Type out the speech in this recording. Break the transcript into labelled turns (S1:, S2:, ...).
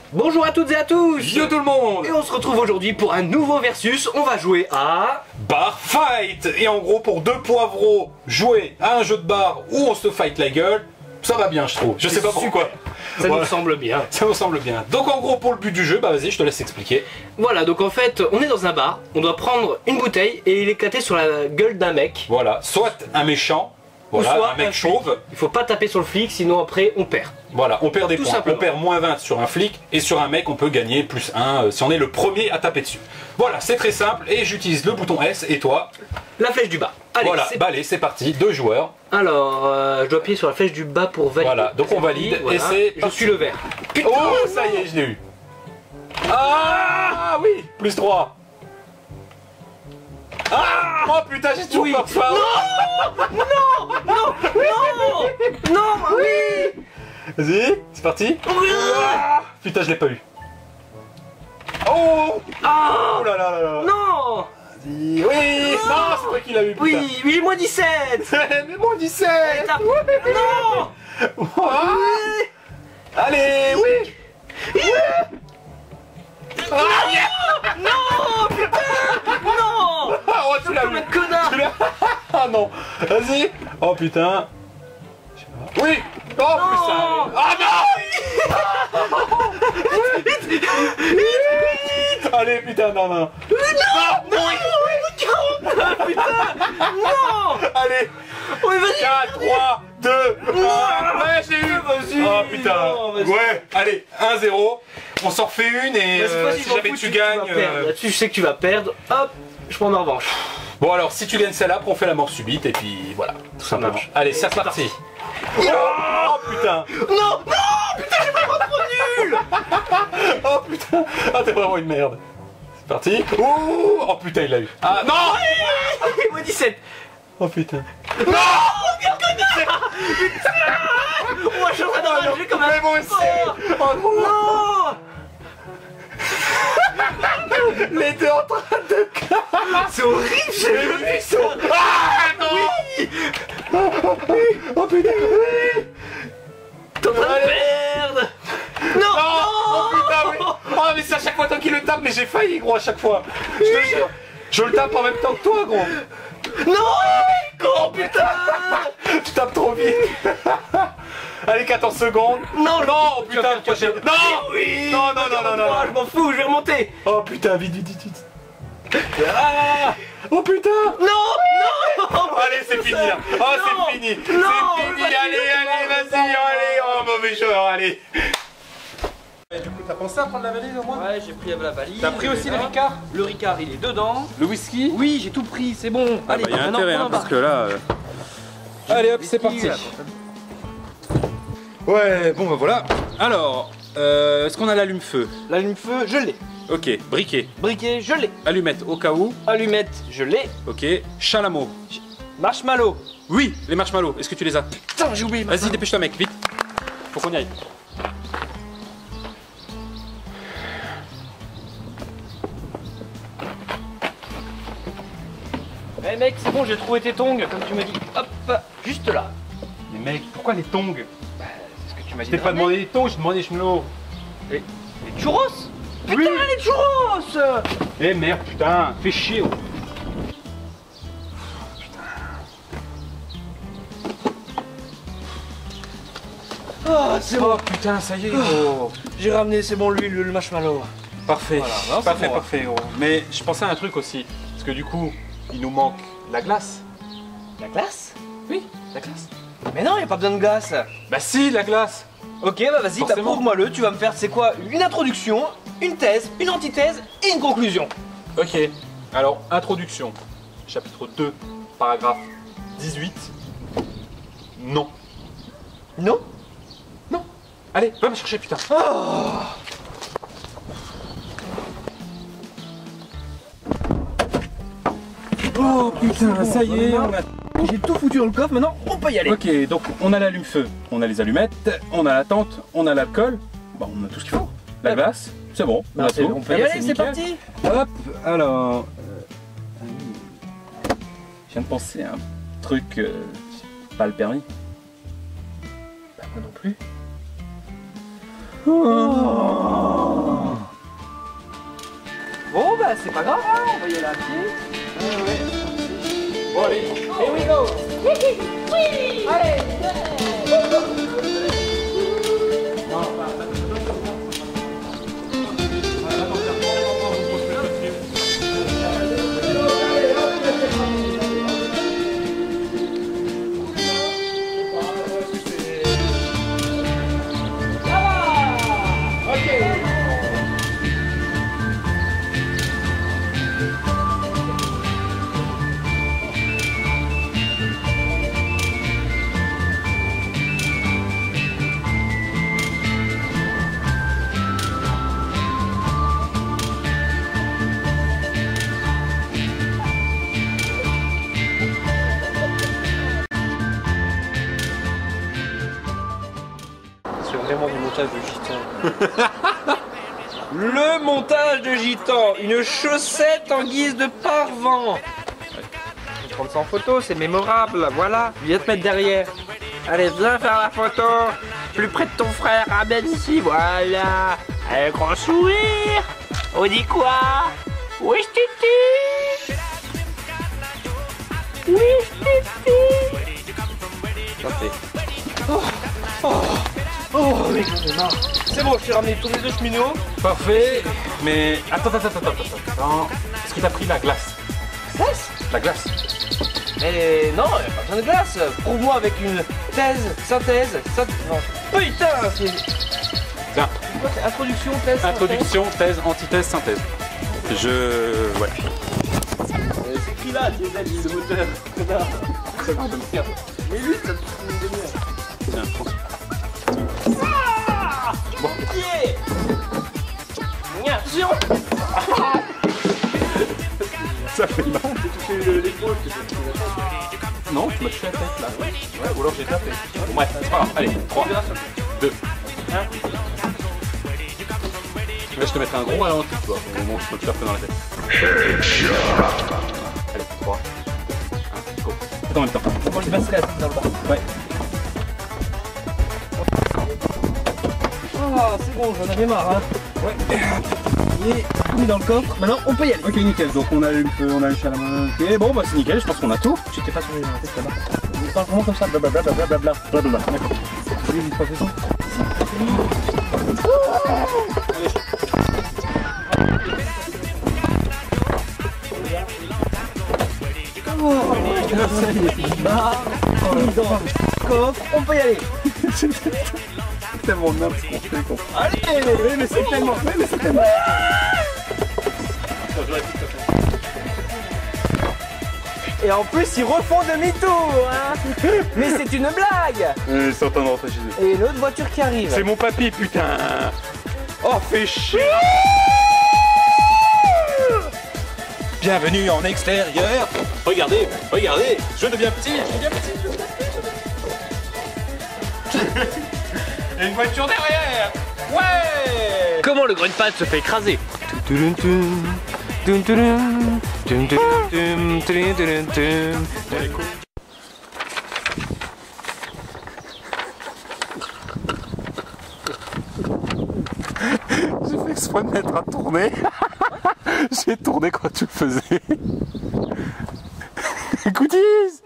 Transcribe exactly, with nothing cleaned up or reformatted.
S1: Bonjour à toutes et à tous.
S2: Yo tout le monde.
S1: Et on se retrouve aujourd'hui pour un nouveau versus. On va jouer à...
S2: Bar Fight. Et en gros, pour deux poivreaux, jouer à un jeu de bar où on se fight la gueule, ça va bien je trouve. Je sais pas pourquoi.
S1: Ça
S2: voilà.
S1: nous semble bien.
S2: Ça nous semble bien. Donc en gros, pour le but du jeu, bah vas-y, je te laisse expliquer.
S1: Voilà, donc en fait, on est dans un bar. On doit prendre une bouteille et l'éclater sur la gueule d'un mec.
S2: Voilà, soit un méchant, voilà,
S1: soit
S2: un mec
S1: un
S2: chauve.
S1: Il faut pas taper sur le flic, sinon après on perd.
S2: Voilà, on perd des
S1: Tout
S2: points.
S1: simplement.
S2: On perd moins vingt sur un flic et sur un mec on peut gagner plus un euh, si on est le premier à taper dessus. Voilà, c'est très simple et j'utilise le bouton S et toi.
S1: La flèche du bas. Allez,
S2: voilà,
S1: c'est...
S2: bah allez, c'est parti, deux joueurs.
S1: Alors, euh, je dois appuyer sur la flèche du bas pour valider.
S2: Voilà, donc on valide
S1: Voilà.
S2: et c'est...
S1: Je suis le vert. Putain,
S2: oh, ça y est, je l'ai eu. Ah oui, plus trois. Ah oh putain, j'ai toujours
S1: oui.
S2: pas faim.
S1: Non Non Non Non Non Oui.
S2: Vas-y, c'est parti.
S1: Oui.
S2: Ah, putain, je l'ai pas eu. Oh
S1: Ah
S2: oh là là là là.
S1: Non.
S2: Vas-y, oui. Non, non c'est toi qui l'as eu, putain.
S1: Oui, oui, j'ai moins dix-sept.
S2: Mais moins dix-sept.
S1: Tape. Non.
S2: Ah. Allez, oui. Oui. Ah, yeah.
S1: Non, putain. Non.
S2: Ah, oh, tu l'as
S1: Comme
S2: eu.
S1: un connard.
S2: Tu l'as- Ah non. Vas-y. Oh putain. Je sais pas. Oui. Oh putain. Ah non. Allez, putain, non, non.
S1: Non. Non. Putain. Non.
S2: Allez.
S1: Oui, vas-y.
S2: quatre, trois, deux, un. Ouais, j'ai eu.
S1: Vas-y.
S2: Oh putain.
S1: Non, vas-y.
S2: Ouais. Allez, un zéro. On s'en refait une et
S1: Mais cette
S2: euh,
S1: fois-ci,
S2: si
S1: je m'en
S2: jamais
S1: fous,
S2: tu
S1: tu
S2: gagnes.
S1: vas perdre.
S2: euh,
S1: Là-dessus, je sais que tu vas perdre. Hop, je prends ma revanche.
S2: Bon alors, si tu gagnes celle-là, après on fait la mort subite et puis voilà, tout simplement.
S1: marche.
S2: Allez, c'est reparti. Oh putain.
S1: Non, non, putain, j'ai pas trop nul.
S2: Oh putain. Ah t'es vraiment une merde. C'est parti. Ouh. Oh putain, il l'a eu. Ah non.
S1: Moi dix-sept.
S2: Oh putain.
S1: Non, bien connard. Putain. Moi, je suis en train d'enrager comme un
S2: Mais moi aussi.
S1: porc.
S2: Oh non.
S1: Non.
S2: Les deux en train de...
S1: C'est horrible, j'ai
S2: Les
S1: vu
S2: deux
S1: ça.
S2: sont... Ah non. Oh putain.
S1: T'es en train de
S2: Allez.
S1: perdre. Non,
S2: Non.
S1: non.
S2: Oh putain, oui. Oh mais c'est à chaque fois toi qui le tape, mais j'ai failli gros à chaque fois. Je te jure. Je le tape en même temps que toi gros.
S1: Non, con, putain.
S2: Tu tapes trop vite. Allez, quatorze secondes.
S1: Non,
S2: Non, putain,
S1: tu vas
S2: j'ai...
S1: perdre.
S2: Non.
S1: Oui.
S2: Non, non, non, non, non.
S1: Je m'en fous, je vais remonter.
S2: Oh putain, vite, vite, vite, vite. Ah. Oh putain.
S1: Non, non.
S2: Allez, c'est fini là. Oh,
S1: Non.
S2: c'est fini.
S1: Non,
S2: C'est fini.
S1: vas-y,
S2: Allez, allez, vas-y, allez. Oh, mauvais joueur, allez.
S3: Et du coup, t'as pensé à prendre la valise au moins?
S1: Ouais, j'ai pris la valise.
S3: T'as pris aussi le Ricard?
S1: Le Ricard, il est dedans.
S3: Le whisky?
S1: Oui, j'ai tout pris, c'est bon.
S3: Ah
S1: Allez,
S3: bah, y a
S1: maintenant,
S3: intérêt,
S1: prends
S3: hein,
S1: un
S3: parce
S1: bar.
S3: que là... euh, Allez hop, c'est parti. Ouais, bon bah voilà. Alors, euh, est-ce qu'on a l'allume-feu?
S1: L'allume-feu, je l'ai.
S3: Ok, briquet.
S1: Briquet, je l'ai.
S3: Allumette au cas où.
S1: Allumette, je l'ai.
S3: Ok, chalumeau.
S1: Marshmallow.
S3: Oui, les marshmallows, est-ce que tu les as?
S1: Putain, j'ai oublié.
S3: Vas-y, dépêche-toi mec, vite. Faut qu'on y aille.
S1: Eh mec, c'est bon, j'ai trouvé tes tongs, comme tu m'as dit. Hop, juste là.
S3: Mais mec, pourquoi les tongs?
S1: C'est ce que tu m'as
S3: Je
S1: dit.
S3: t'ai
S1: de
S3: pas
S1: ramener.
S3: demandé les tongs, j'ai demandé les cheminots.
S1: Les churros. Putain,
S3: Oui.
S1: les churros.
S3: Eh merde, putain, fais chier. Oh.
S1: Oh, c'est bon.
S3: Oh putain, ça y est, gros.
S1: J'ai ramené, c'est bon, lui, le, le marshmallow.
S3: Parfait,
S1: Voilà, non, c'est
S3: parfait,
S1: bon.
S3: parfait, gros. Mais je pensais à un truc aussi. Parce que du coup, il nous manque la glace.
S1: La glace?
S3: Oui, la glace.
S1: Mais non, y a pas besoin de glace.
S3: Bah si, la glace.
S1: Ok, bah vas-y, bah
S3: Forcément.
S1: prouve-moi le. Tu vas me faire, c'est quoi? Une introduction, une thèse, une antithèse et une conclusion.
S3: Ok, alors introduction. Chapitre deux, paragraphe dix-huit. Non.
S1: Non?
S3: Non. Allez, va me chercher, putain. Oh putain, ça y est, on a...
S1: J'ai tout foutu dans le coffre, maintenant on peut y aller.
S3: Ok, donc on a l'allume-feu, on a les allumettes, on a la tente, on a l'alcool. Bon, on a tout ce qu'il faut. La glace, c'est bon, on a
S1: Bah, c'est-
S3: tout.
S1: on peut
S3: Ah
S1: y
S3: bah,
S1: aller, c'est
S3: nickel.
S1: parti.
S3: Hop, alors... euh, Je viens de penser à un truc... euh, pas le permis.
S1: Bah moi non plus.
S3: Oh.
S1: bah c'est pas grave, hein, on va y aller à pied.
S2: Ouais, ouais. Bon, allez.
S1: Here we go. Oui. Allez.
S2: C'est vraiment du montage de gitan. Le montage de gitan, une chaussette en guise de parvent. Je vais prendre ça en photo, c'est mémorable, voilà. Viens te mettre derrière. Allez, viens faire la photo. Plus près de ton frère, ramène ici, voilà. Un grand sourire. On dit quoi? Oui, titi. Oui, titi. Chantez. Oh, oh. Oh, mais j'en ai marre. C'est bon, je t'ai ramené tous les deux cheminots.
S3: Parfait, mais attends, attends, attends, attends, attends. Est-ce que t'as pris la glace?
S1: Glace?
S3: La glace.
S1: Mais non, il n'y a pas besoin de glace. Prouve-moi avec une thèse, synthèse, synthèse. Non. Putain, c'est.
S3: Tiens.
S1: C'est quoi, c'est introduction, thèse,
S3: Introduction, thèse, antithèse, synthèse. Je... Ouais.
S1: C'est écrit là, diesel, le moteur. Mais lui, ça te fout une demi-heure.
S3: Tiens, prends.
S1: Bon. Yeah. Attention.
S3: Ça fait mal.
S1: J'ai touché l'épaule.
S3: Non, tu m'as touché la tête là. Ouais, ou alors j'ai tapé. Bon, bref, c'est pas grave. Allez, trois, deux. Là, je te mettrai un gros ralenti, toi, au moment où je peux te taper dans la tête. Allez, trois. un, go. Attends, en même temps.
S1: Bon, je passerai la tête dans le bas.
S3: Ouais.
S1: Oh, c'est bon, j'en avais marre, hein. Ouais. Il est mis dans le coffre. Maintenant, on peut y aller.
S3: Ok, nickel. Donc on a le feu, on a le chat à la main. Ok, bon, bah c'est nickel. Je pense qu'on a tout.
S1: Tu t'es pas tourné dans la tête là-bas. Il parle vraiment comme ça, blablabla, blablabla, blablabla. D'accord. Oui, il pas fait ça. Oh, ça y est. Bah, on est dans le coffre, on peut y aller.
S3: C'est tellement nain ce qu'on fait, quoi.
S1: Allez.
S3: Oui, mais c'est tellement. Oui, mais c'est tellement.
S1: Et en plus, ils refont demi-tour, hein. Mais c'est une blague.
S3: Ils sont en train de rentrer chez eux.
S1: Et une autre voiture qui arrive.
S3: C'est mon papy, putain. Oh, fais chier. Bienvenue en extérieur. Regardez, regardez, je deviens petit, je deviens petit. Il y a une voiture derrière. Ouais.
S1: Comment le Grunpad se fait écraser?
S3: J'ai fait exprès de mettre à tourner. J'ai tourné quand tu le faisais. Goodies.